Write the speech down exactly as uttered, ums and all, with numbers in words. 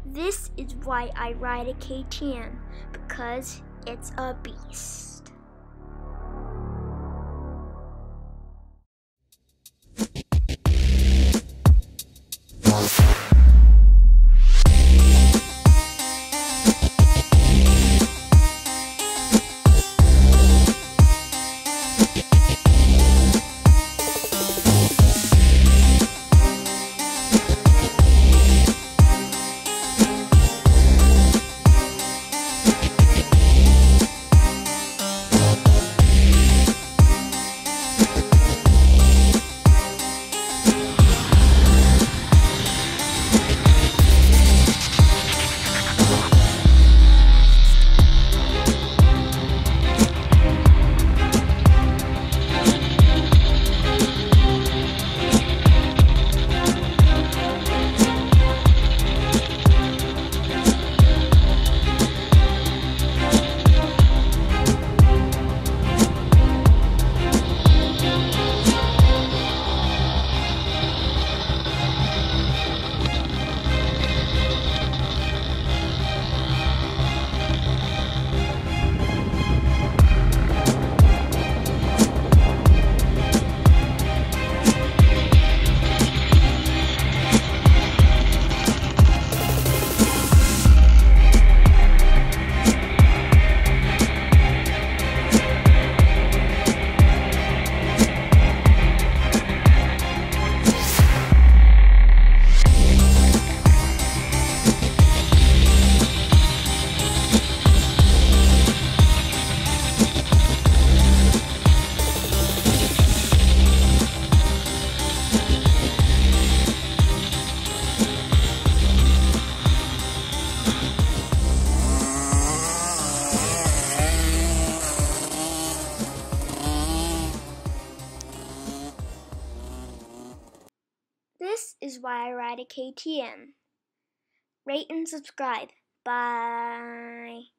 This is why I ride a K T M, because it's a beast. This is why I ride a K T M. Rate and subscribe. Bye.